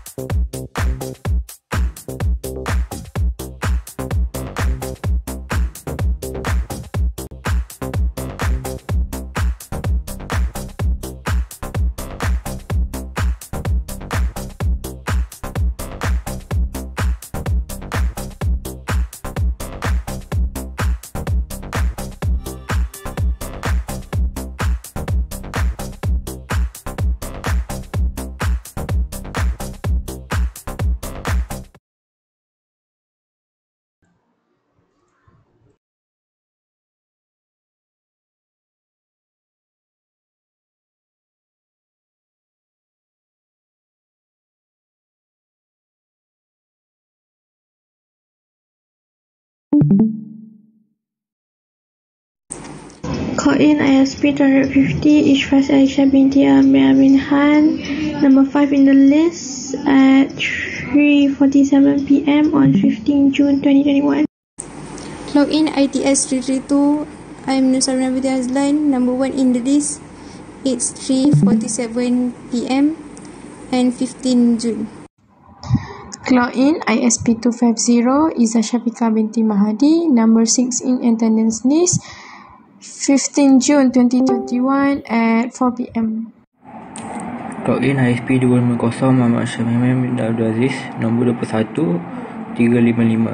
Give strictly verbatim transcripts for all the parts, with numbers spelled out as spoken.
Clock in I S P two fifty, Ishfaq Aisha binti Amir bin Han, number five in the list at three forty-seven p m on fifteenth June twenty twenty-one. Clock in I T S three three two, I am Nusarna Binti Azlan, number one in the list. It's three forty-seven p m and fifteenth June. Clock in I S P two fifty, Iza Shafika binti Mahadi, number six in attendance list, fifteenth June twenty twenty-one at four p m. Clock in I S P two fifty, Muhammad Syamim bin Abdul Aziz, nombor dua puluh satu tiga lima lima.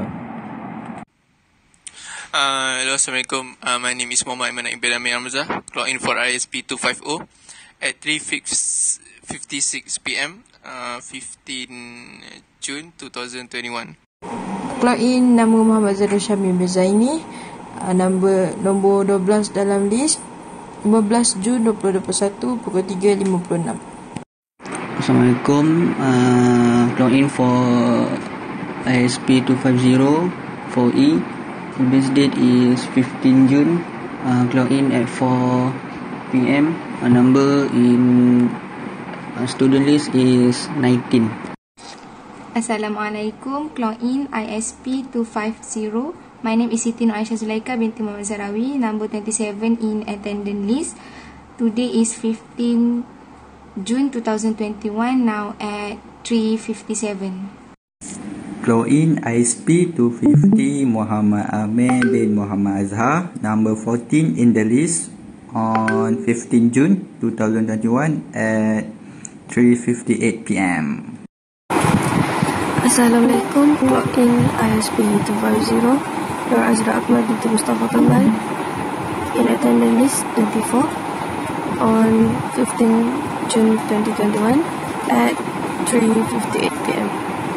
Uh, hello, Assalamualaikum. Uh, my name is Muhammad Iman Ibn Amir Hamzah. Clock in for I S P two fifty at three fifty-six p m, uh, fifteenth June twenty twenty-one. Clock in nama Muhammad Zadul Syamil bin Zaini, uh, nombor, nombor dua belas dalam list, lima belas Jun dua ribu dua puluh satu pukul tiga lima puluh enam. Assalamualaikum. Uh, clock in for I S P two fifty four E. The base date is fifteenth June. Uh, clock in at four p m. A number in uh, student list is nineteen. Assalamualaikum. Clock in I S P two fifty. My name is Siti Nur Aisyah Zulaika binti Muhammad Zarawi, number twenty-seven in attendance list. Today is fifteenth June twenty twenty-one, now at three fifty-seven. Clock in I S P two fifty, Muhammad Amir bin Muhammad Azhar, number fourteen in the list, on fifteenth June twenty twenty-one at three fifty-eight p m. Assalamualaikum. Clock in I S P two fifty, Nur Azra Ahmad binti Mustafa Kamal, in attendance list twenty-four, on fifteenth June twenty twenty-one at three fifty-eight p m.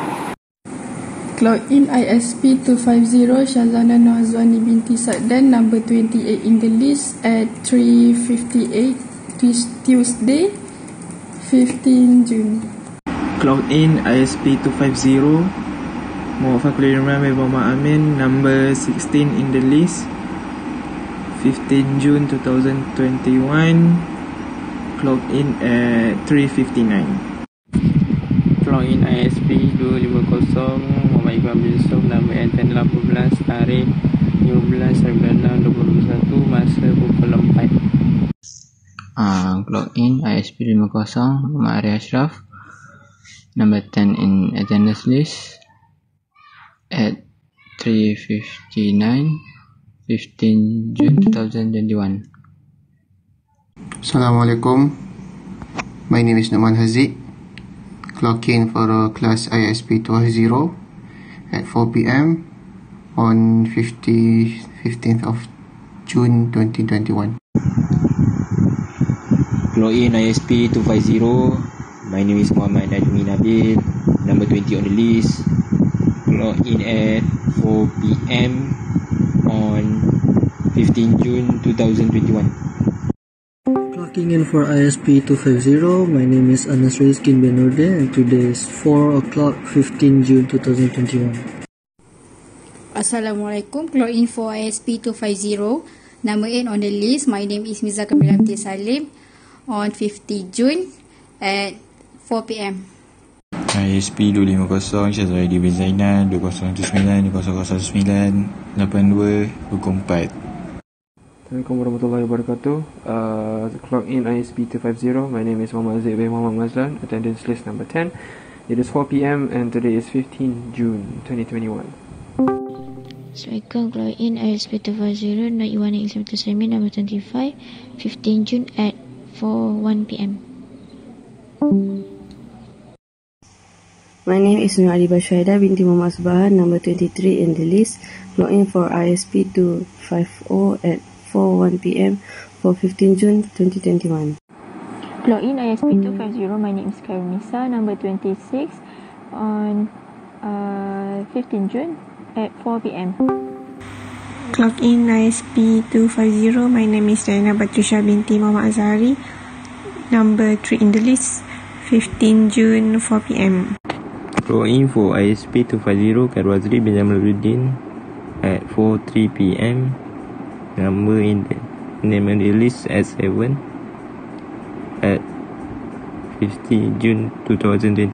Clock in I S P two fifty, Shazana Noazwani binti Saddan, number twenty-eight in the list at three fifty-eight, Tuesday, fifteenth June. Clock in I S P two fifty, Muhammad Fakulil Imran bin Muhammad Amin, number sixteen in the list, fifteenth June twenty twenty-one. Clock in at three fifty-nine. Clock in I S P two fifty, Muhammad Iqbal bin Yusuf, nama N T N lapan belas, tarikh lima belas enam dua ribu dua puluh satu, masa pukul empat. Uh, clock in I S P lima puluh, Muhammad Arya Ashraf, number ten in attendance list, at three fifty-nine, fifteenth June twenty twenty-one. Assalamualaikum. My name is Numan Haziq. Clock in for uh, class I S P two fifty at four p m on fifteenth of June twenty twenty-one. Clock in I S P two fifty. My name is Muhammad Najmi Nabil, number twenty on the list. Clock in at four p m on fifteenth June twenty twenty-one. Clocking in for I S P two fifty, my name is Anas Rizkin bin Nurdin, and today is four o'clock, fifteenth June twenty twenty-one. Assalamualaikum. Clock in for I S P two fifty, number eight on the list. My name is Miza Kamila Binti Salim, on fifteenth June at four p m. I S P two fifty, Syazwadi bin Zainal, dua kosong satu sembilan, dua kosong satu sembilan, lapan dua dua empat. Assalamualaikum warahmatullahi wabarakatuh. Uh, clock in I S P two fifty. My name is Muhammad Zaid bin Muhammad Mazlan, attendance list number ten. It is four p m and today is fifteenth June twenty twenty-one. Assalamualaikum. Clock in I S P two five zero nine one eight seven two seven number twenty-five, fifteenth June at four one p m My name is Nur Ali Bashaida binti Muhammad Asbahan, number twenty-three in the list. Log in for I S P two five zero at four one p m for fifteenth June twenty twenty-one. Log in I S P two five zero. My name is Karunisa, number twenty-six, on uh, fifteenth June at four p m Clock in I S P two five zero. My name is Zainab Batrisha binti Muhammad Azhari, number three in the list, fifteenth June four p m Log in for I S P two five zero Khairul Azri bin Jamaluddin at four three p m Number in the name on the list at seven at fifteenth June two thousand twenty.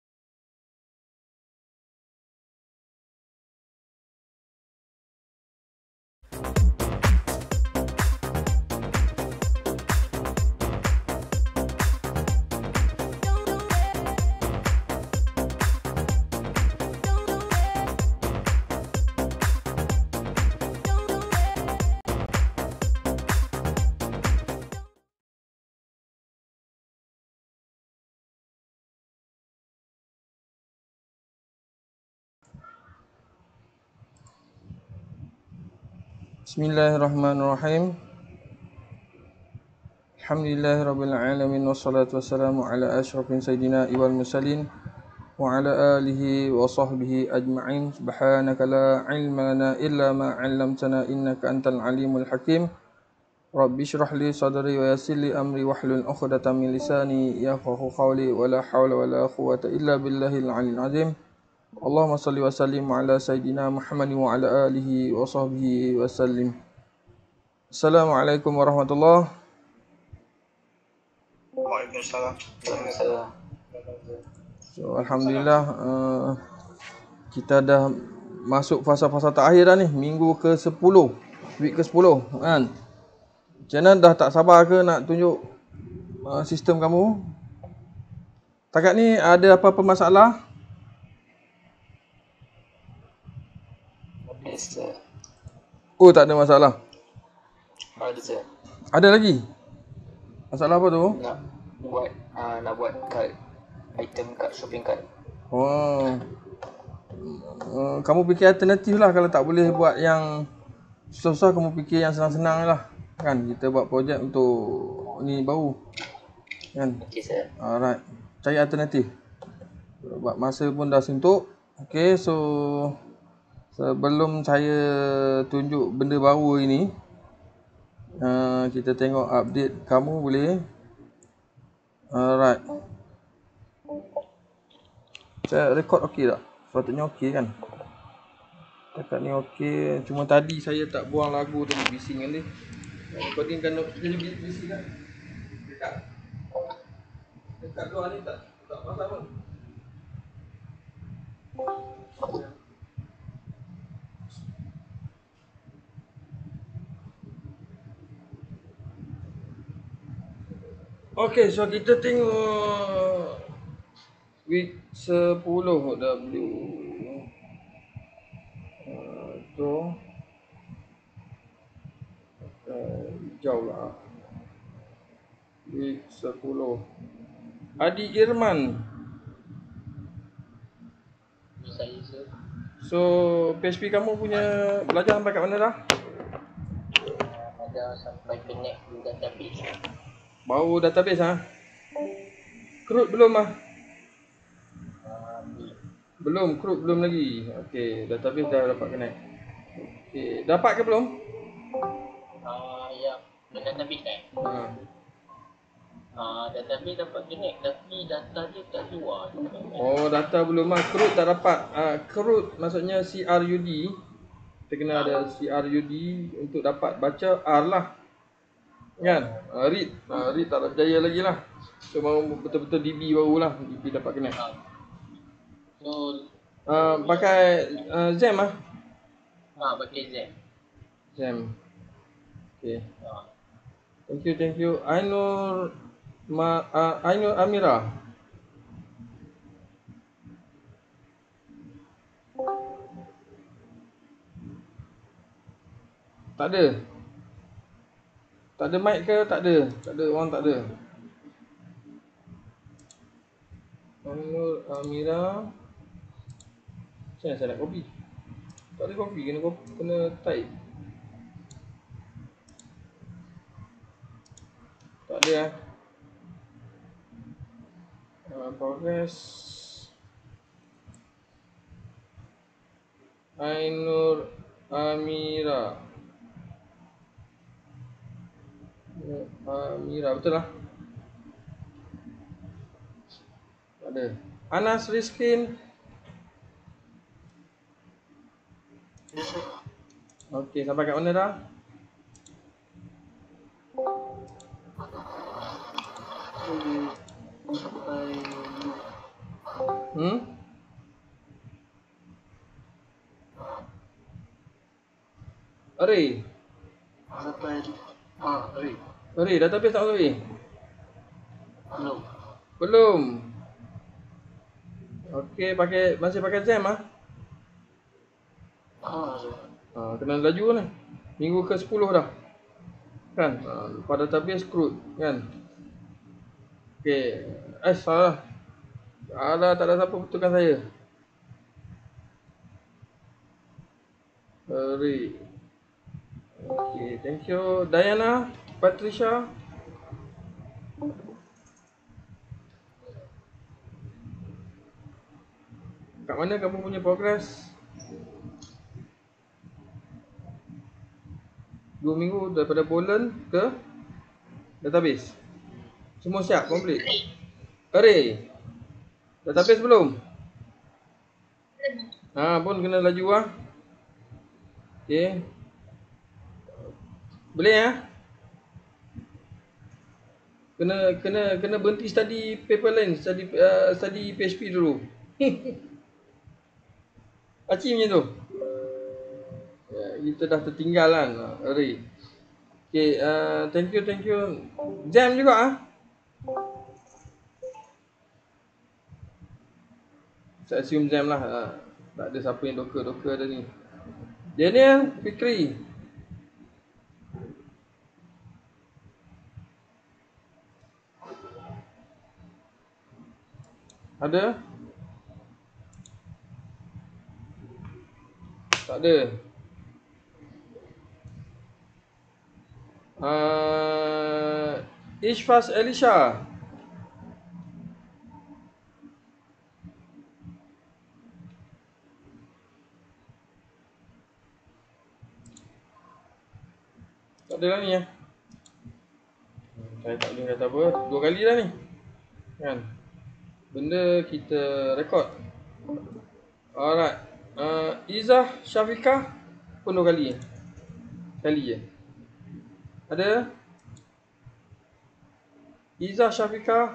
Bismillahirrahmanirrahim. Alhamdulillahirabbil alamin wassalatu wassalamu ala asyrafil sayyidina wal mursalin wa ala alihi wa sahbihi ajma'in. Subhanaka la ilma lana illa ma 'allamtana innaka antal alimul hakim. Rabbi shrah li sadri wa yassir li amri wahlul 'uqdatam min lisani yafqahu qawli wa la hawla wa la quwwata illa billahil 'aliyyil 'azim. Allahumma salli wa sallim ala sayyidina Muhammadin wa ala alihi wa sahbihi wa sallim. Assalamualaikum warahmatullahi. Waalaikumsalam. So, Alhamdulillah uh, kita dah masuk fasa-fasa terakhir dah ni, minggu ke sepuluh, week ke sepuluh kan. Macam mana, dah tak sabar ke nak tunjuk uh, sistem kamu? Takat ni ada apa-apa masalah? Yes, sir. Oh, tak ada masalah. Ada, sir. Ada lagi? Masalah apa tu? Nak buat uh, nak buat kad item kad shopping cart. Oh. Uh, kamu fikir alternatif lah. Kalau tak boleh buat yang susah-susah, kamu fikir yang senang-senang lah. Kan kita buat projek untuk ni baru. Kan? Okey, sir. Alright. Cari alternatif. Buat masa pun dah suntuk. Okay, so sebelum saya tunjuk benda baru ini, uh, kita tengok update kamu boleh. Alright. Saya record okey tak? Sepatutnya okey kan? Dekat ni okey. Cuma tadi saya tak buang lagu tu, bising kan dia. Recording kan jadi bising kan? Dekat. Dekat luar ni tak tak pasal pun. Okey, so kita tengok week sepuluh W. Uh, tu uh, hijau lah. Week sepuluh. Adi Irman. Saya, sir. So, P H P kamu punya belajar sampai kat mana dah? Ada sampai connect database. Baru database ha? Crude belum ah? Belum, crude belum lagi. Okey, database dah dapat connect. Okey, dapat ke belum? Ah, uh, ya, database kan. Ha. Ah, database dapat connect tapi data dia tak keluar. Oh, data belum ah. Crude tak dapat. Ah, uh, crude maksudnya C R U D. Kita kena ada C R U D untuk dapat baca R lah. Kan? Uh, read. Uh, read tak berjaya lagi lah. So, baru betul-betul D B barulah. D B dapat connect. So, uh, pakai uh, Zem lah. Ha, pakai Zem. Zem. Okay. Thank you, thank you. Ainur Ma, uh, Ainur Amira. Tak ada. Tak ada mic ke? Tak ada. Tak ada, orang tak ada. Ainur Amira. Macam mana saya nak copy? Tak ada copy, kena copy, kena type. Tak ada lah. Uh, progress. Ainur Amira. Amira, betul lah. Tak ada. Anas Rizkin. Okey, sampai kat mana dah? Hmm? Array. Sampai ah, array. Array, database tak array? Belum. Belum. Okey, pakai masih pakai Zam ah? Ah, Ha, kena laju ni. Minggu ke sepuluh dah. Kan? Ha, pada database crude kan. Okey. Eh, salah. Alah, tak ada siapa betulkan saya. Array. Okey, thank you. Diana, Patricia. Kat mana kamu punya progress? Dua minggu daripada Poland ke database. Semua siap, complete. Array. Database belum? Ha, pun kena laju lah. Okey. Boleh ya? Kena kena kena berhenti study paper lain, study uh, study P H P dulu. Aci macam tu. Ya, kita dah tertinggal kan array. Okey, uh, thank you, thank you. Jam juga ah. Saya assume jam lah. Ha. Tak ada siapa yang doker-doker ada ni. Daniel Fikri. Ada? Tak ada. Uh, Ishfas Elisha. Tak ada lah ni ya. Saya tak boleh kata apa. Dua kali dah ni. Kan? Benda kita rekod. Alright. Uh, Izzah Syafiqah pun dua kali. Kali je. Ada? Izzah Syafiqah.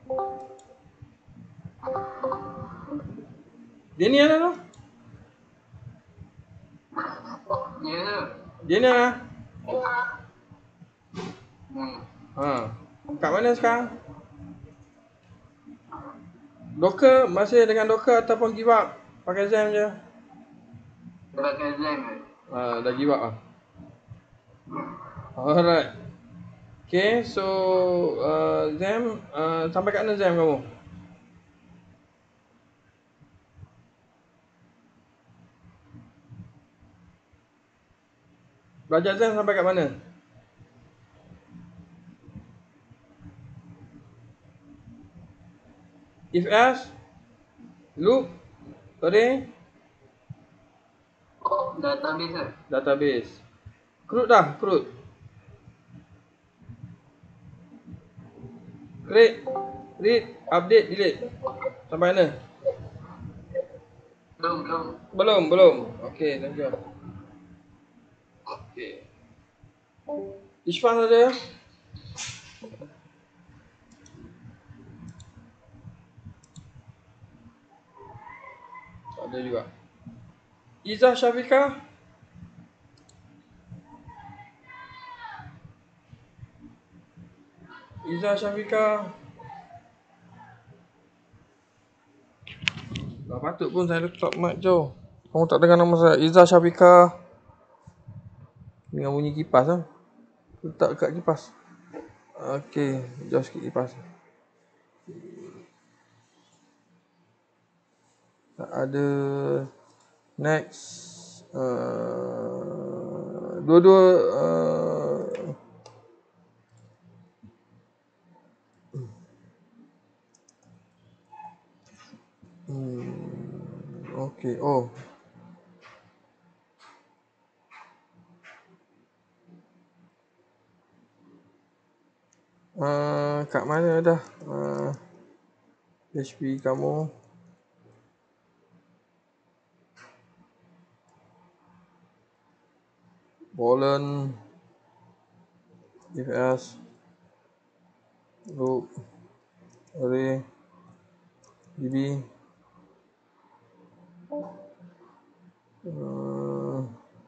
Dia ni ada tu? Ya. Dia ni ada? Hmm. Ha. Kat mana sekarang? Docker, masih dengan Docker ataupun give up? Pakai Zam je? Pakai Zam. Ha, dah give up lah. Alright. Okay, so uh, Zam, uh, sampai kat mana Zam kamu? Belajar Zam sampai kat mana? If else, loop, array, database lah. Database. Crude dah, crude. Create, read, update, delete. Sampai mana? Belum, belum. Belum, belum. Okay, thank you. Okay. Ishfan ada? Tak ada juga. Izzah Syafiqah? Izzah Syafiqah? Tak patut pun saya letak mic jauh. Kamu tak dengar nama saya. Izzah Syafiqah. Dengan bunyi kipas lah. Letak kat kipas. Okey, jauh sikit kipas. Tak ada. Next. Uh, dua-dua uh, hmm, okey. Oh. Uh, kat mana dah uh, H P kamu? Boolean, if else, loop, array, db, uh,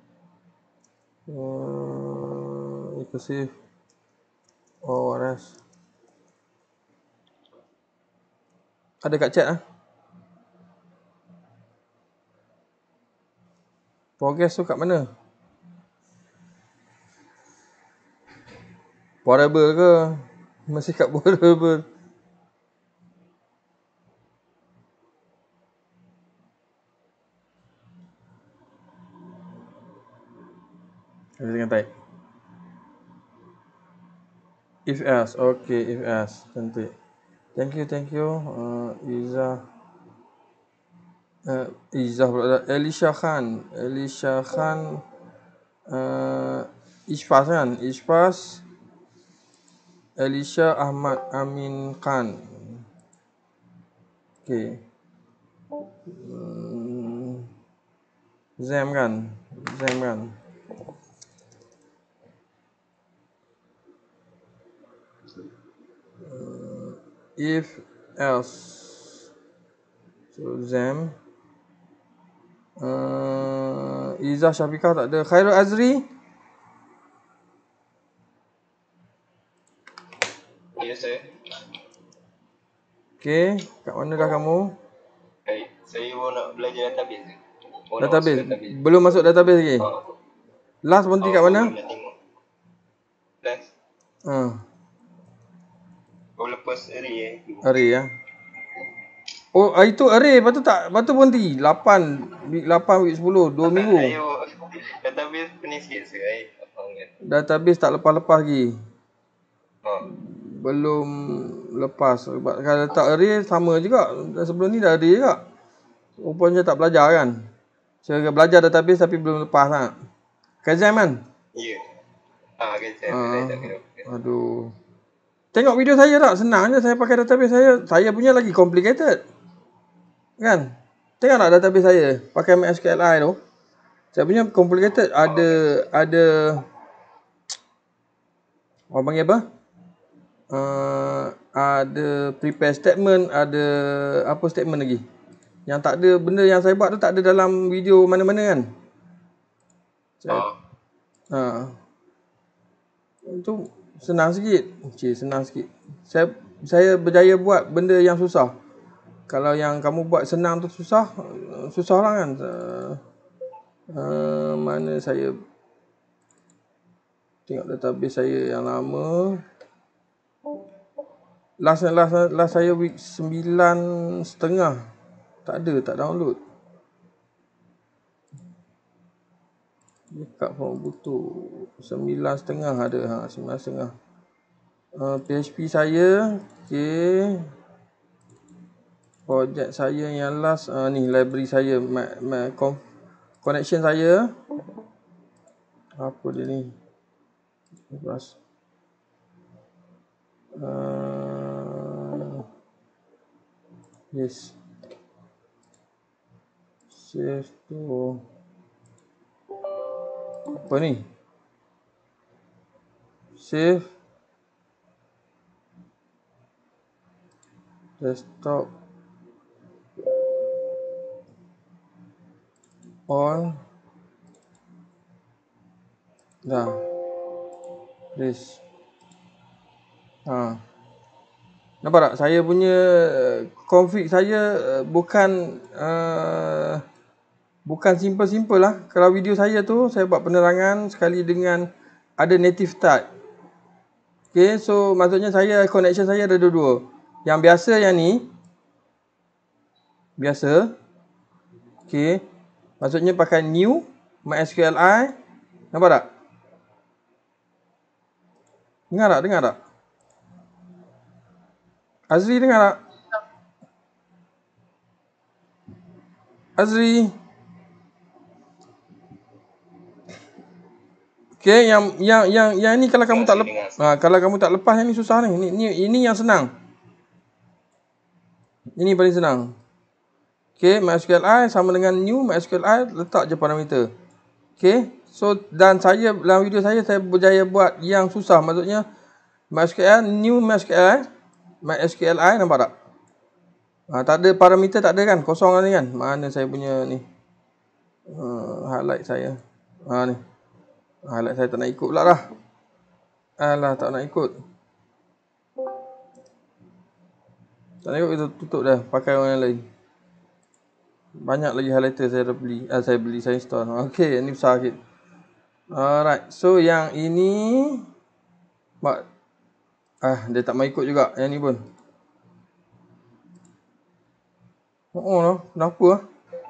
uh, recursive, O R S. Ada kat chat ah. Progress tu kat mana? Variable ke? Masih kat variable. Ada dengan type. If else. Okay, if else. Cantik. Thank you, thank you. Uh, Izzah. Uh, Izzah pula. Elisha Khan. Elisha Khan. Uh, Ishfas kan? Ishfas. Elisha Ahmad Amin Khan. Okay. Hmm. Zam kan? Zam kan? Uh, if else. So Zam. Uh, Izzah Syafiqah tak ada. Khairul Azri. Ya, saya. Okay, kat mana dah kamu? Baik, saya baru nak belajar database. Baru Database. Nak database. Belum masuk database lagi? Ha. Last berhenti Oh, kat mana? nak tengok. Last. Ha. Oh, lepas array eh. Array ya. Oh, ah, itu array. Lepas tu tak, lepas tu berhenti. lapan, week lapan, week sepuluh, dua minggu. Ayo, database pening sikit saya. Database tak lepas-lepas lagi. Ha. Belum lepas. Sebab kalau letak array sama juga. Sebelum ni dah array juga. Rupanya tak belajar kan. Saya belajar database tapi belum lepas lah. Kazam kan? Ya. Ah, Kazam. Uh, aduh. Tengok video saya tak? Senang je saya pakai database saya. Saya punya lagi complicated. Kan? Tengok tak database saya? Pakai MySQLi tu. Saya punya complicated. Ada, ada, orang panggil apa? Uh, ada prepare statement, ada apa statement lagi. Yang tak ada, benda yang saya buat tu tak ada dalam video mana-mana kan. Saya, ha. Itu senang sikit. Cik, senang sikit. Saya saya berjaya buat benda yang susah. Kalau yang kamu buat senang tu susah, susah lah kan. Uh, uh, mana saya tengok database saya yang lama. Last last last saya week sembilan setengah. Tak ada, tak download. Dekat form butuh sembilan setengah ada. Ha, sembilan setengah. Uh, P H P saya, okey. Projek saya yang last, uh, ni library saya, my, my connection saya. Apa dia ni? Plus. Uh, yes. Save tu. Apa ni? Save. Desktop. On. Dah. Please. Ha. Nampak tak? Saya punya config saya bukan uh, Bukan simple-simple lah. Kalau video saya tu, saya buat penerangan sekali dengan ada native type. Okay, so maksudnya saya, connection saya ada dua-dua. Yang biasa yang ni, biasa. Okay, maksudnya pakai new, MySQLi. Nampak tak? Dengar tak? Dengar tak? Azri dengar tak? Azri. Okay, yang yang yang yang ni kalau kamu tak lepas, ha, kalau kamu tak lepas yang ni susah ni. Ni ni ini yang senang. Ini paling senang. Okay, MySQLi sama dengan new MySQLi, letak je parameter. Okay, so dan saya dalam video saya saya berjaya buat yang susah, maksudnya MySQL new MySQLi, MySQLi nampak tak? Ha, tak ada parameter, tak ada kan? Kosong lah ni kan? Mana saya punya ni? Uh, highlight saya. Ha ni. Highlight saya tak nak ikut pula dah. Alah, tak nak ikut. Tak nak ikut, kita tutup dah. Pakai orang yang lain. Banyak lagi highlighter saya dah beli. Ah, saya beli, saya install. Okay, ni besar sikit. Alright, so yang ini mak, ah, dia tak mau ikut juga yang ni pun. Oh lah, kenapa lah?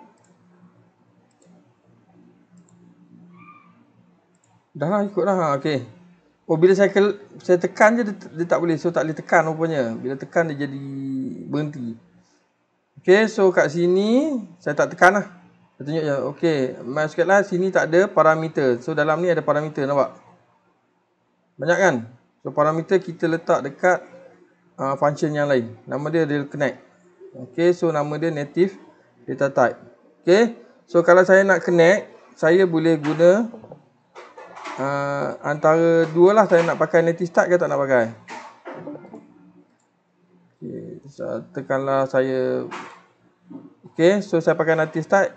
Dah lah, ikut lah. Okay. Oh, bila saya saya tekan je, dia, dia tak boleh. So, tak boleh tekan rupanya. Bila tekan, dia jadi berhenti. Okay, so kat sini, saya tak tekan lah. Saya tunjuk je. Okay, MySQL lah, sini tak ada parameter. So, dalam ni ada parameter, nampak? Banyak kan? So, parameter kita letak dekat uh, function yang lain. Nama dia dia connect. Okay, so nama dia native data type. Okay, so kalau saya nak connect, saya boleh guna uh, antara dua lah. Saya nak pakai native type ke tak nak pakai? Okay, so, tekanlah saya. Okay, so saya pakai native type.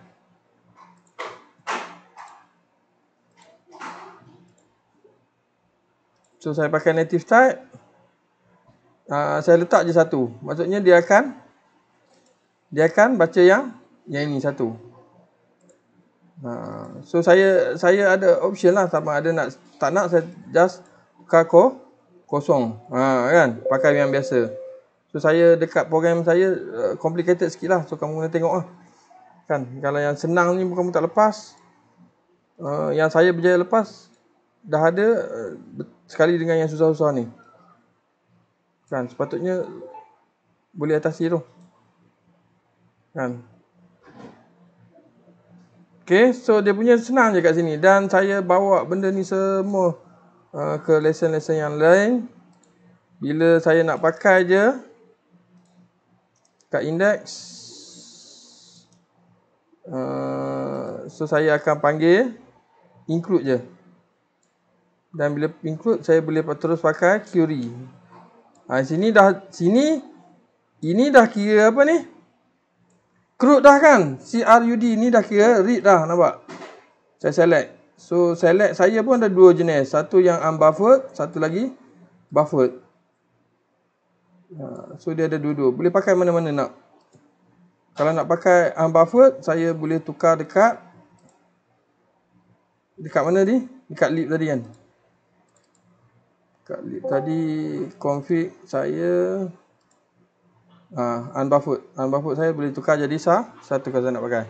So saya pakai native type. Uh, saya letak je satu. Maksudnya dia akan Dia akan baca yang yang ini satu. Ha, so saya saya ada option lah, sama ada nak tak nak, saya just tukar ko, kosong. Ha, kan? Pakai yang biasa. So saya dekat program saya uh, complicated sikit lah. So kamu kena tengok lah. Kan? Kalau yang senang ni kamu tak lepas. Uh, yang saya berjaya lepas dah ada uh, sekali dengan yang susah-susah ni. Kan? Sepatutnya boleh atasi tu. Kan? Okay, so dia punya senang je kat sini. Dan saya bawa benda ni semua uh, ke lesson-lesson yang lain. Bila saya nak pakai je kat index, uh, so saya akan panggil include je. Dan bila include, saya boleh terus pakai query. Ha, sini dah, sini ini dah kira apa ni? Crud dah kan? C R U D ni dah kira read dah, nampak? Saya select. So, select saya pun ada dua jenis. Satu yang unbuffered, satu lagi buffered. So, dia ada dua-dua. Boleh pakai mana-mana nak. Kalau nak pakai unbuffered, saya boleh tukar dekat dekat mana ni? Dekat lib tadi kan? Dekat lib tadi, config saya Uh, unbuffered. Unbuffered saya boleh tukar jadi sah. Satu kalau saya nak pakai.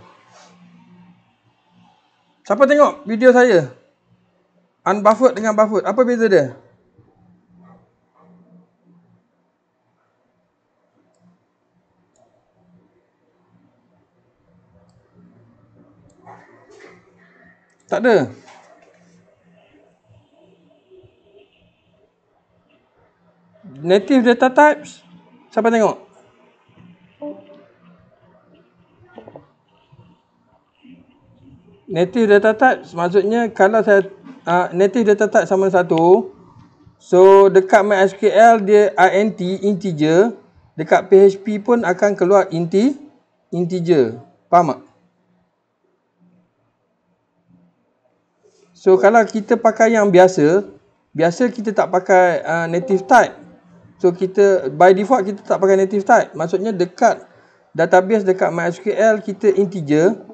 Siapa tengok video saya? Unbuffered dengan buffered. Apa beza dia? Tak ada. Native data types. Siapa tengok? Native data type maksudnya kalau saya uh, native data type sama satu. So dekat MySQL dia int integer, dekat P H P pun akan keluar inti integer. Faham tak? So kalau kita pakai yang biasa, biasa kita tak pakai uh, native type. So kita by default kita tak pakai native type. Maksudnya dekat database dekat MySQL kita integer.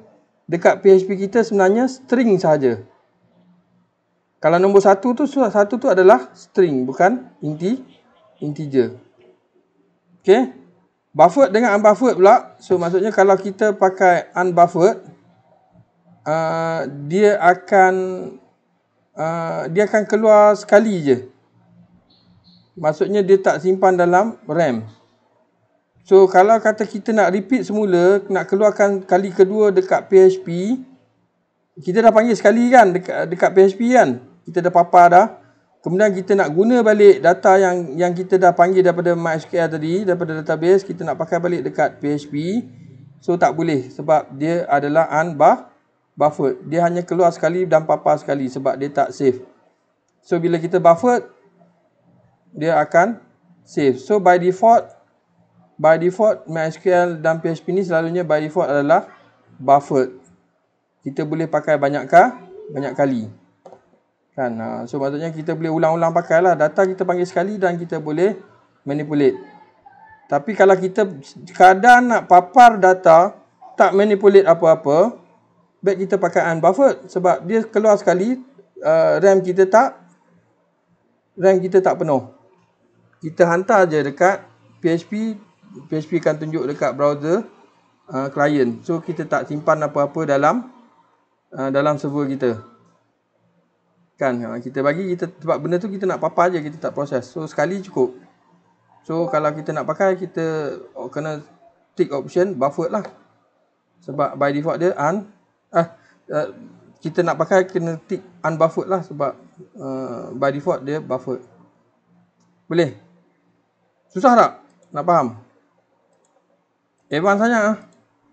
dekat P H P kita sebenarnya string saja. Kalau nombor satu tu, satu tu adalah string, bukan inti, integer. Okay. Buffered dengan unbuffered pula. So, maksudnya kalau kita pakai unbuffered, uh, dia akan uh, dia akan keluar sekali je. Maksudnya dia tak simpan dalam RAM. So, kalau kata kita nak repeat semula, nak keluarkan kali kedua dekat P H P, kita dah panggil sekali kan dekat, dekat P H P kan. Kita dah papar dah. Kemudian kita nak guna balik data yang yang kita dah panggil daripada MySQL tadi, daripada database, kita nak pakai balik dekat P H P. So, tak boleh sebab dia adalah unbuffered. Dia hanya keluar sekali dan papar sekali sebab dia tak save. So, bila kita buffered, dia akan save. So, by default, by default MySQL dan P H P ni selalunya by default adalah buffered. Kita boleh pakai banyak kah? Banyak kali. Kan? So, maksudnya kita boleh ulang-ulang pakai lah. Data kita panggil sekali dan kita boleh manipulate. Tapi kalau kita kadang nak papar data, tak manipulate apa-apa, baik kita pakai unbuffered. Sebab dia keluar sekali, uh, RAM kita tak, RAM kita tak penuh. Kita hantar je dekat P H P, P H P akan tunjuk dekat browser uh, client. So, kita tak simpan apa-apa dalam uh, dalam server kita. Kan, kita bagi, kita sebab benda tu kita nak papar je, kita tak proses. So, sekali cukup. So, kalau kita nak pakai, kita oh, kena tick option buffered lah. Sebab by default dia un, ah, uh, kita nak pakai, kena tick unbuffered lah. Sebab uh, by default dia buffered. Boleh? Susah tak? Nak faham? Advance sangat lah.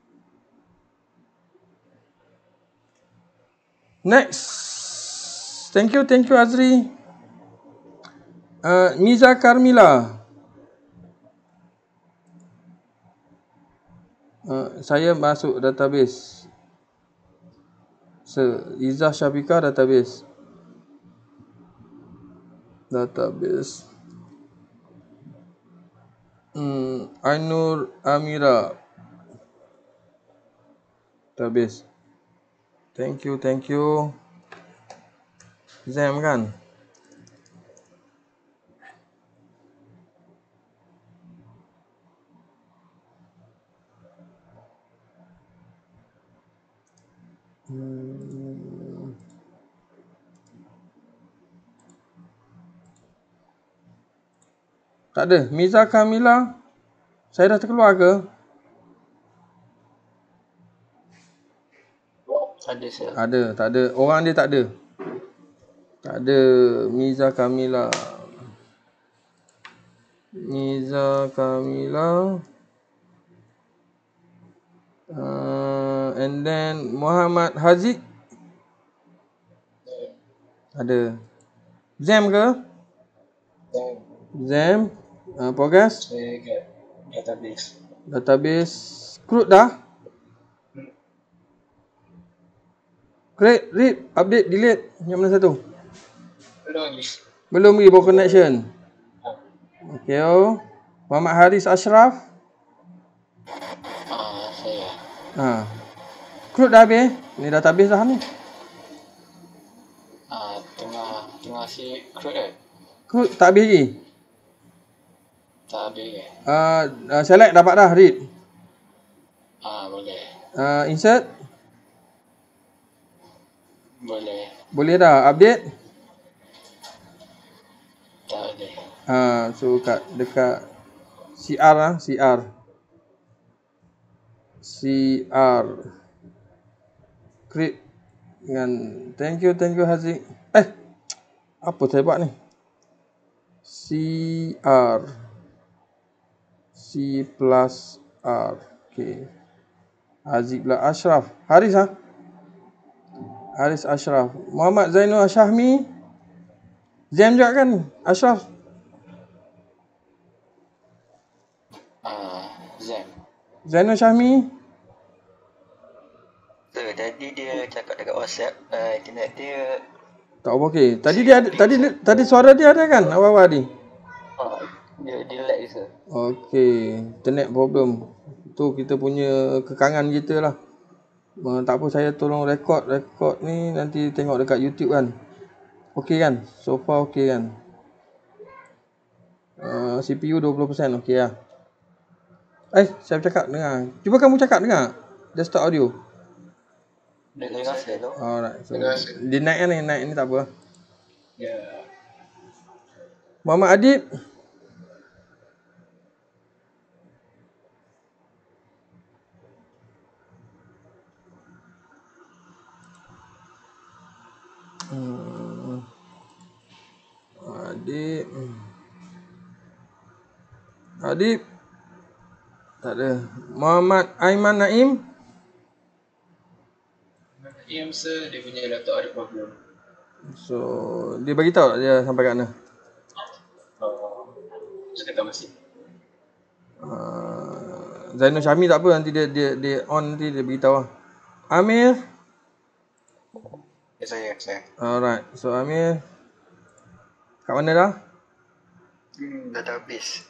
Next. Thank you, thank you Azri. Uh, Miza Karmila. Uh, saya masuk database. So, Izzah Syafika database. Database. Hmm, Ainur Amira. Database. Thank you, thank you. Zam kan? Hmm. Tak ada. Miza Kamila. Saya dah terkeluar ke? Ada saya. Ada, tak ada. Orang dia tak ada. Tak ada. Miza Kamila. Miza Kamila. Uh, and then Muhammad Haziq. Ada. Zam ke? Zam. Uh, progress. Database. Database. Crude dah? Create, read, update, delete. Yang mana satu? Belum lagi. Belum lagi bawa connection. Okay, oh. Muhammad Haris Ashraf. Ah, saya. Ha. Crude dah habis. Ni database dah ni. Ah, tengah tengah si crude kan? Crude tak habis lagi. Tak habis ke? Uh, uh, select dapat dah, read. Ah, boleh. Uh, insert. Boleh. Boleh dah. Update. Tak ada. Ha, so kat dekat C R lah, C R. C R. Create dengan thank you, thank you Haziq. Eh, apa saya buat ni? C R. C plus R. Okay. Haziq pula. Ashraf. Haris ha? Haris Ashraf. Muhammad Zainul Syahmi. Zam juga kan? Ashraf. Ah, Zam. Zainul Syahmi. So, tadi dia cakap dekat WhatsApp, uh, internet dia tak apa okey. Tadi dia ada, tadi tadi suara dia ada kan awal-awal ni? ah, dia dia lag je. Okey, internet problem. Tu kita punya kekangan kita lah. Uh, tak apa, saya tolong rekod. Rekod ni nanti tengok dekat YouTube kan. Okey kan? So far okey kan? Uh, C P U dua puluh peratus okey lah. Eh, saya cakap dengar. Cuba kamu cakap dengar. Desktop audio. Dengar saya tu. Alright. So, dia naik kan ni, naik ni tak apa. Ya. Muhammad Adib. Hmm. Adib. Adib. Tak ada. Muhammad Aiman Naim. Naim sir, dia punya laptop ada problem. So, dia bagi tahu tak dia sampai kat mana? Uh, Sekitar masih. Uh, Zainul Syami tak apa, nanti dia dia dia on, nanti dia beritahu lah. Amir. Ya, saya, saya. Alright. So Amir kat mana dah? Hmm, database.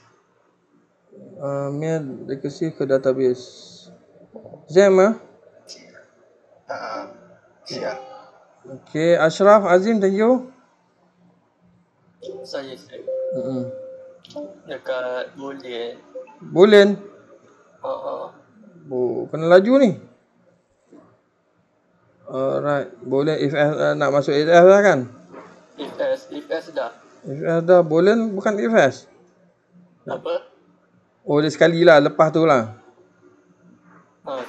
Amir rekesi ke database. Zam ah? Uh, siap. Okay, Ashraf Azim, thank you. Saya, saya. Mm-hmm. Dekat Bolen. Bolen? Uh, Oh, kena laju ni. Alright, boleh if S uh, nak masuk if S lah kan? If S, if S dah. If S dah, Bolen bukan if S. Apa? Oh, dia sekali lah, lepas tu lah. Uh,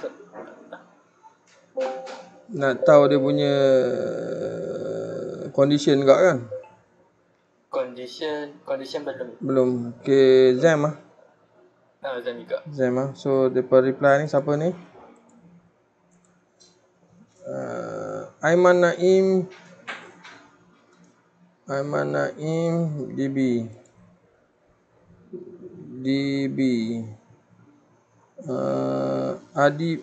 Nak tahu dia punya condition enggak kan? Condition, condition belum. Belum. Okay, Zam ah. Ah, Zam juga. Zam ah. So, depa reply ni siapa ni? Uh, Aiman Naim. Aiman Naim D B. D B. Uh, Adib.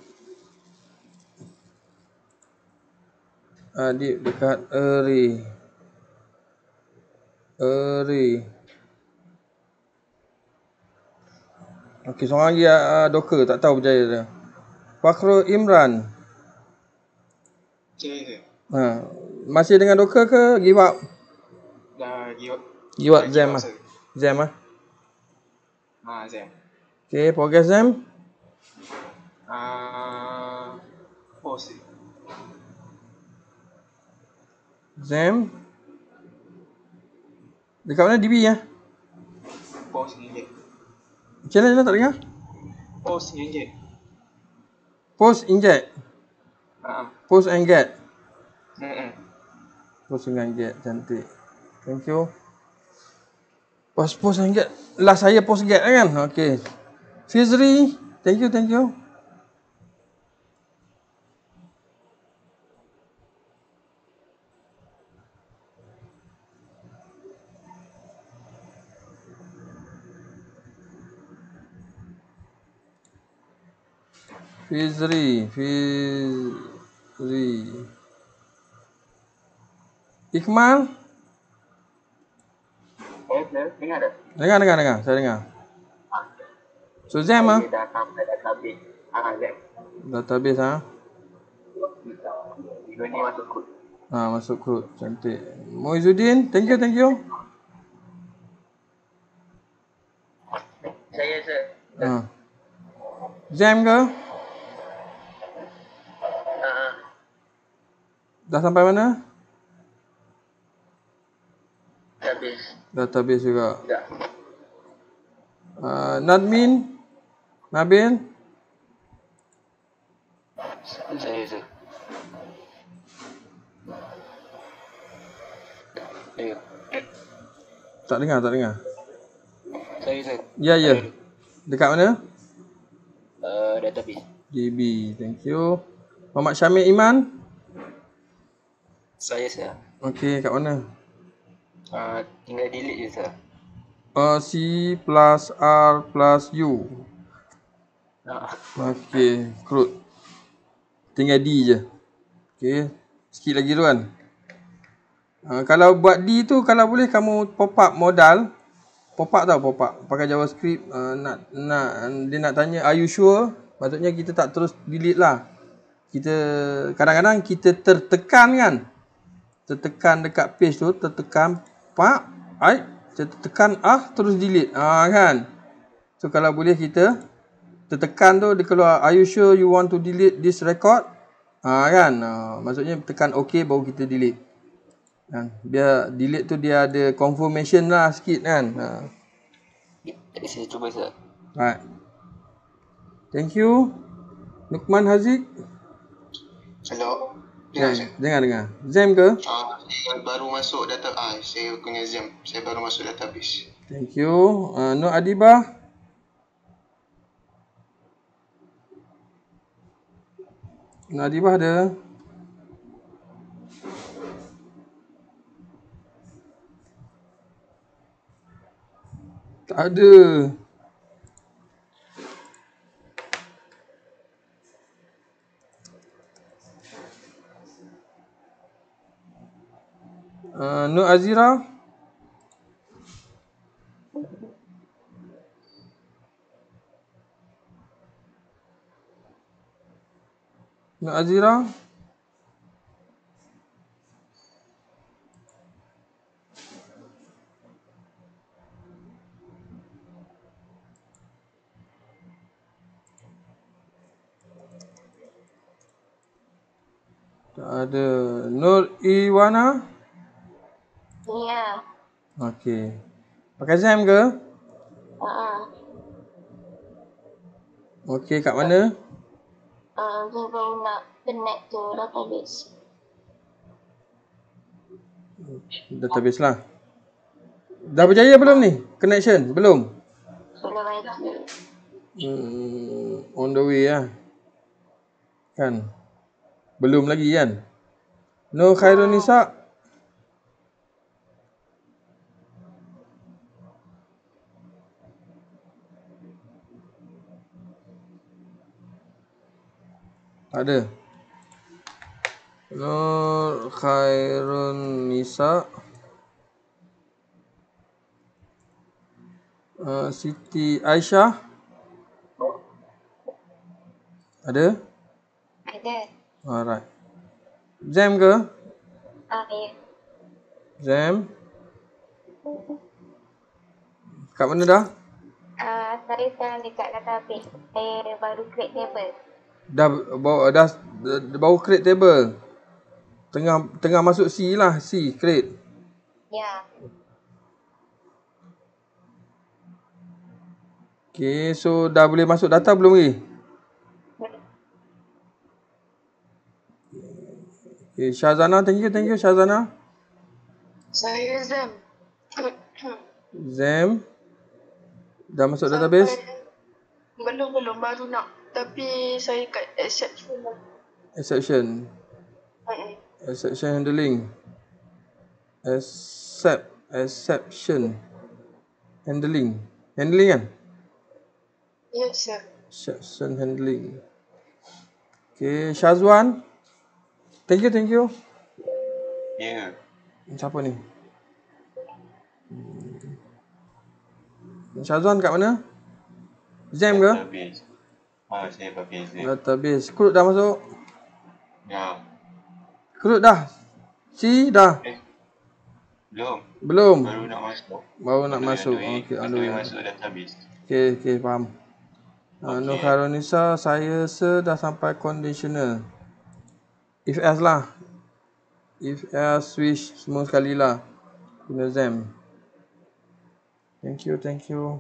Adib dekat Array. Array. Okey, seorang lagi uh, Docker, tak tahu berjaya dia. Fakhrul Imran. Okay. Ha, masih dengan Docker ke give up? Dah give up. Give up Zam ah. Zam ah. Ah, Zam. Okey, progress Zam. Ah, pause. Zam. Dekat mana D B ya? Pause ni je. Macam mana tak dengar? Pause ni je. Post inject. Ah. Post and get. Hmm. Post and get, cantik. Thank you. Post post and get. Last saya post get kan? Okey. Fizri, thank you, thank you. Fizri, Fizri. Ikmal? Eh, dengar tak? Dengar, dengar, dengar. Saya dengar. So, Zam ah? Dah sampai database. Ah, Zam. Database ah? Video ni masuk kod. Ah, masuk kod. Cantik. Muizuddin, thank you, thank you. Saya, sir. Ah. Zam ke? Ah. Dah sampai mana? Database. Database juga. Dah. Uh, Nadmin? Nabil? Saya, sir. Saya. Tak dengar, tak dengar. Saya, sir. Ya, ya. Dekat mana? Uh, database. D B, thank you. Muhammad Syamil Iman? Saya, sir. Okey, kat mana? Uh, tinggal delete je, sir. Uh, C plus R plus U. Ah. Okey, crude. Tinggal D je. Okey, sikit lagi tu kan. Uh, kalau buat D tu, kalau boleh kamu pop up modal. Pop up tau, pop up. Pakai JavaScript, uh, nak nak dia nak tanya are you sure? Maksudnya kita tak terus delete lah. kita kadang-kadang kita tertekan kan. Tertekan dekat page tu, tertekan pak, ai, tertekan ah terus delete. Ah kan. So kalau boleh kita tertekan tu dia keluar, are you sure you want to delete this record? Ah kan. Ah, maksudnya tekan OK baru kita delete. Kan. Dia delete tu dia ada confirmation lah sikit kan. Ah. Jadi saya cuba Ustaz. Right. Thank you. Lukman Haziq. Hello. Ya, Dengar Ustaz? dengar dengar. Zam ke? Ah, saya baru masuk data ah, saya punya Zam. Saya baru masuk database. Thank you. Uh, Nur Adibah. Nur Adibah ada. Tak ada. Uh, Nur Azira. Nur Azira. Tak ada. Nur Iwana. Ya. Okey. Pakai Zam ke? Uh, Okey, kat mana? uh, saya baru nak connect to database. Database lah. Dah berjaya belum ni? Connection? Belum? Belum lagi. Hmm, on the way lah. Kan? Belum lagi kan? No Khairun Nisa. Tak ada. Nur Khairun Nisa. Uh, Siti Aisyah. Ada? Ada. Alright. Zam ke? Ah, ya. Zam. Kat mana dah? Uh, saya sekarang dekat database. Saya baru create table. Dah bawa dah, dah, dah baru create table. Tengah tengah masuk C lah, C create. Ya. Okay, so dah boleh masuk data belum ni? Okay, Syazana, thank you, thank you Syazana. Saya Zam. Zam. Dah masuk database? Belum, belum. Baru nak. Tapi saya kat exception lah. Exception. Uh-uh. Exception handling. Accept. Exception. Handling. Handling kan? Yes, sir. Exception handling. Okay, Syazwan. Thank you, thank you. Ya. Yeah. Siapa ni? Syazwan kat mana? Zam ke? Database. Ah, saya pakai Zam. Database. Kurut dah masuk? Ya. Kurut dah? C dah? Eh. Belum. Belum? Baru nak masuk. Baru nak Baru masuk. Baru Okey, baru aduh. masuk database. Okey, okey, faham. Uh, Nur Khairunisa, saya dah sampai conditional. If else lah. If else, switch semua sekali lah. Guna Zam. Thank you, thank you.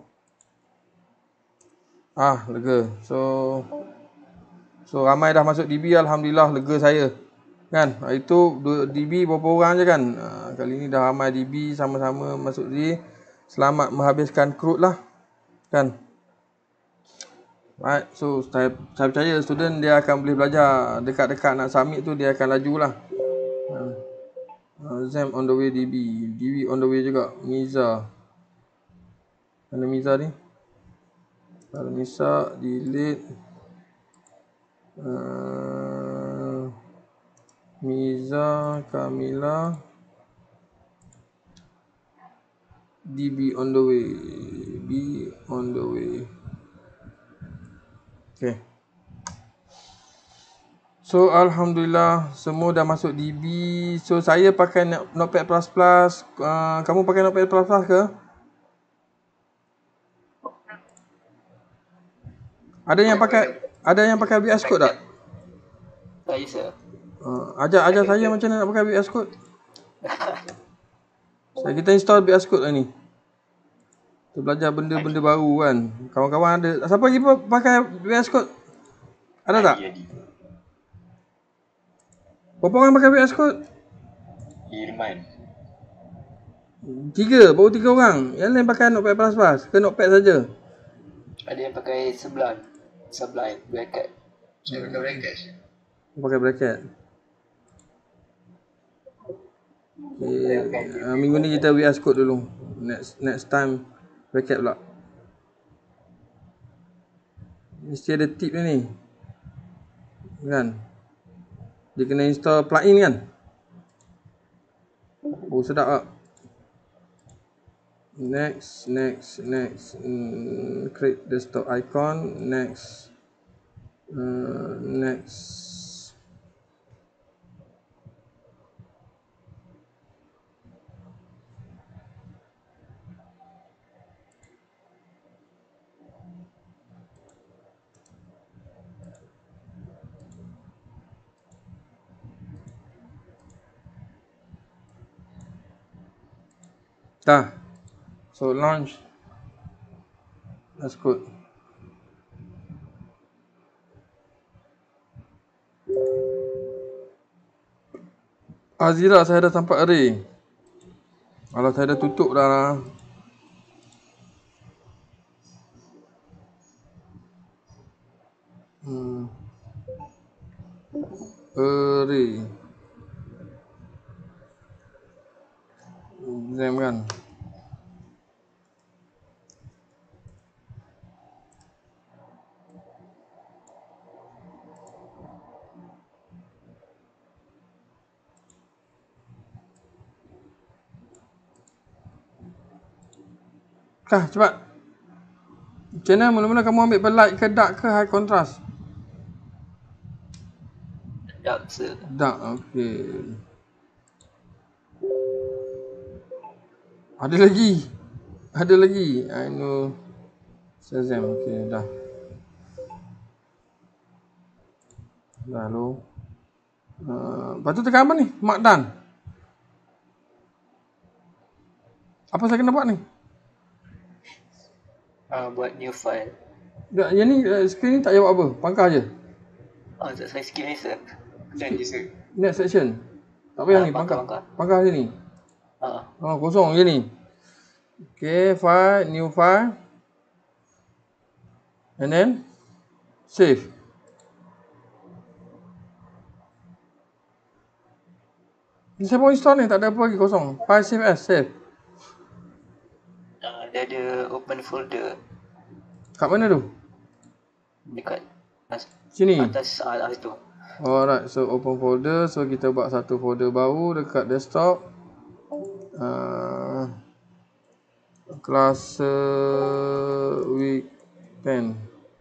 Ah, lega. So, so ramai dah masuk D B, alhamdulillah, lega saya. Kan? Hari tu D B berapa orang je kan? Ah, kali ni dah ramai D B sama-sama masuk D. Selamat menghabiskan crude lah. Kan? Right, so saya, saya percaya student dia akan boleh belajar dekat-dekat nak submit tu dia akan laju lah. Uh, uh, Zam on the way D B. D B on the way juga. Miza. Mana Miza ni? Kalau Nisa delete. Uh, Miza, Kamila. D B on the way. B on the way. Okay. So Alhamdulillah semua dah masuk D B. So saya pakai Notepad plus plus. Uh, kamu pakai Notepad plus plus ke? Ada yang pakai ada yang pakai V S Code tak? Tak bisa. Uh, ajar ajar saya macam mana nak pakai V S Code. Saya kita install V S Code lah ni. Kita belajar benda-benda baru kan. Kawan-kawan ada. Siapa lagi pakai V S Code? Ada tak? Berapa orang pakai V S Code? Irman. Tiga, baru tiga orang. Yang lain pakai Notepad plus plus ke Notepad saja? Ada yang pakai Sublime. Sublime, bracket. Saya pakai bracket. Pakai bracket. Okay. Uh, minggu ni kita V S Code dulu. Next next time bracket pula. Mesti ada tip ni. Kan? Dia kena install plugin kan? Oh sedap tak? Next, next, next. Mm, create desktop icon. Next. Uh, next. Dah. So launch. That's good. Azira, saya dah tampak array. Kalau saya dah tutup dah lah. Hmm. Array. Exam kan. Kah, cepat. Macam mana mula-mula kamu ambil per light ke dark ke high contrast? Dark, sir. Dark, okey. Ada lagi. Ada lagi. I know. Shazam, okey, dah. Dah lo. Uh, lepas tu tekan apa ni? Mark done. Apa saya kena buat ni? Uh, buat new file. Tak, yang ni uh, screen ni tak jawab apa? Pangkah je. Oh, saya skip ni, sir. Dan je, sir. Next section. Tak payah uh, ni, pangkah. Pangkah, pangkah je ni. Uh. Oh, kosong je ni. Okay, file, new file. And then, save. Ni saya baru install ni, tak ada apa lagi, kosong. File save as, save. Uh, dia ada open folder. Kat mana tu? Dekat atas, sini? Atas, atas tu. Alright, so open folder. So kita buat satu folder baru dekat desktop. Uh, kelas uh, week ten.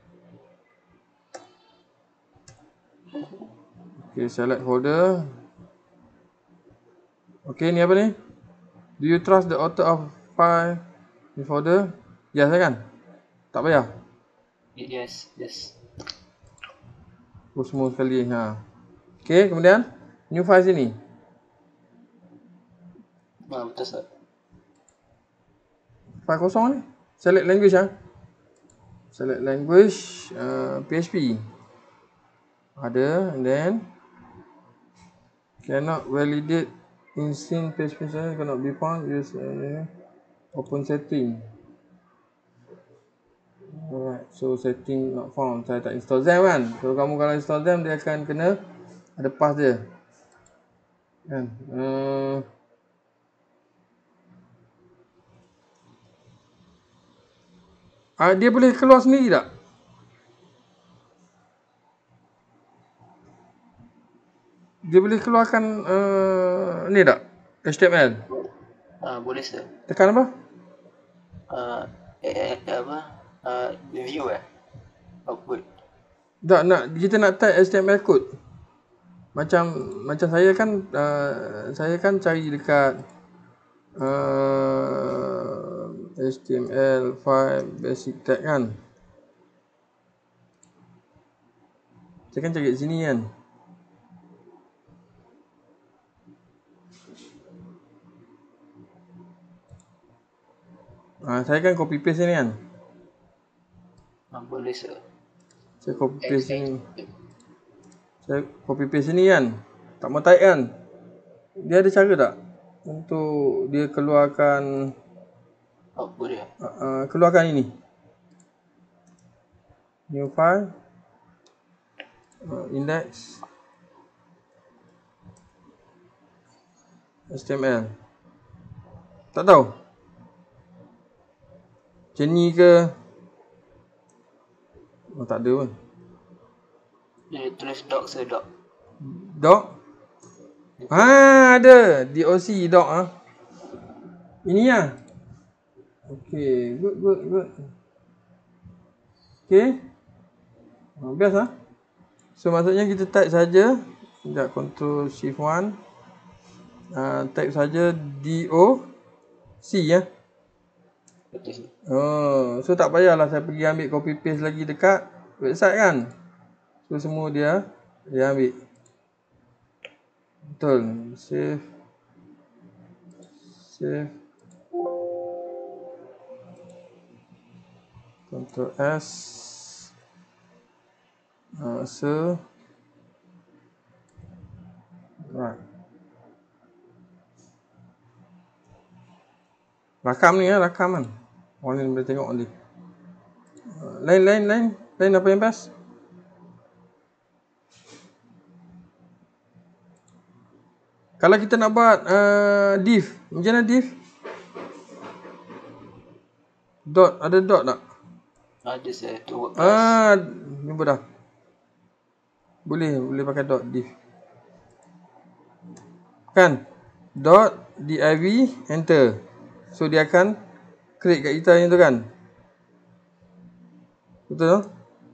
Okay, select folder. Okay, ni apa ni? Do you trust the author of file in folder? Yes kan? Tak payah? Yes, yes. Oh, semua sekali. Ha. Okay, kemudian new file sini. Ah, betul, sir. File kosong ni. Select language ah. Ha? Select language uh, P H P. Ada, and then cannot validate in scene P H P cannot be found. Use uh, open setting. Alright, so setting not found. Saya tak install Xampp kan. So kamu kalau install Xampp dia akan kena ada pass dia. Kan? Uh, uh, dia boleh keluar sendiri tak? Dia boleh keluarkan uh, ni tak? H T M L. Ah, uh, boleh, sir. Tekan apa? Ah, uh, eh, eh, apa? Uh, view eh output. Tak nak, kita nak type H T M L code. macam macam saya kan uh, saya kan cari dekat uh, H T M L five basic tag kan. Saya kan cari kat sini kan. Ah, saya kan copy paste ni kan. Ah, boleh sir. Saya copy paste ni. Saya copy paste ni kan. Tak mau type kan. Dia ada cara tak untuk dia keluarkan Oh, boleh. uh, uh, keluarkan ini. New file. Uh, index H T M L. Tak tahu. Macam ni ke? Oh, tak ada pun. Dia tulis doc sir, doc. Doc? Ah, ada. doc, doc ah. Ini lah. Okay, good, good, good. Okay. Oh, best lah. So, maksudnya kita type saja. Sekejap, control shift one. Uh, type saja doc ya. Oh, so tak payahlah saya pergi ambil copy paste lagi dekat website kan. So semua dia dia ambil. Betul. Save. Save. Control S. Uh, so right. Rakam ni ya, rakam kan. Orang ni boleh tengok nanti. Lain, lain, lain. Lain apa yang best? Kalau kita nak buat uh, div. Macam mana div? Dot. Ada dot tak? Ada saya tu WordPress. Ah, jumpa dah. Boleh, boleh pakai dot div. Kan? Dot div, enter. So dia akan create kat kita yang tu kan. Betul?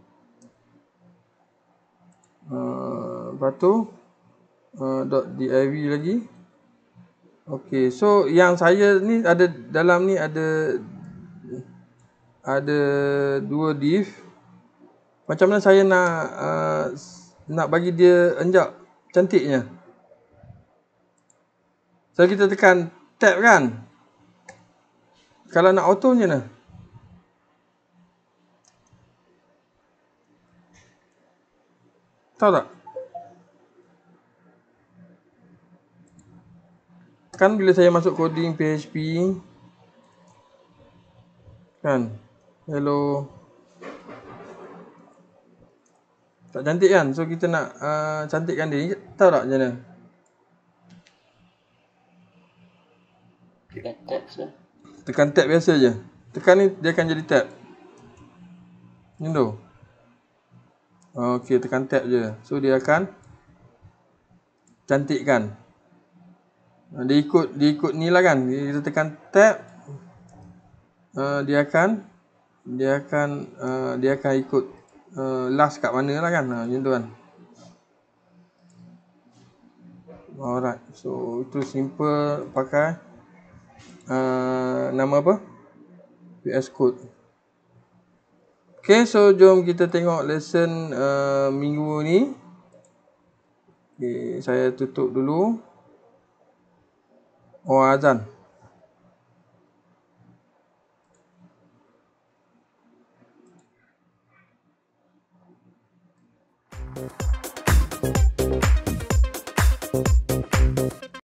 Uh, lepas tu uh, dot div lagi. Okay, so yang saya ni ada dalam ni ada ada dua div. Macam mana saya nak uh, nak bagi dia enjak cantiknya? So kita tekan tab kan. Kalau nak auto macam mana? Tahu tak? Kan bila saya masuk coding P H P kan, hello, tak cantik kan? So kita nak uh, cantikkan dia. Tahu tak macam mana? Tekan tab sir. Tekan tab biasa je. Tekan ni dia akan jadi tab. Ni tu. Okey, tekan tab je. So dia akan cantikkan. Dia ikut dia ikut ni lah kan. Kita tekan tab. Uh, dia akan dia akan uh, dia akan ikut uh, last kat mana lah kan. Ha, macam tu kan. Alright. So itu simple pakai uh, nama apa? V S Code. Okay, so jom kita tengok lesson uh, minggu ni. Okay, saya tutup dulu. Oh, azan. Thank you.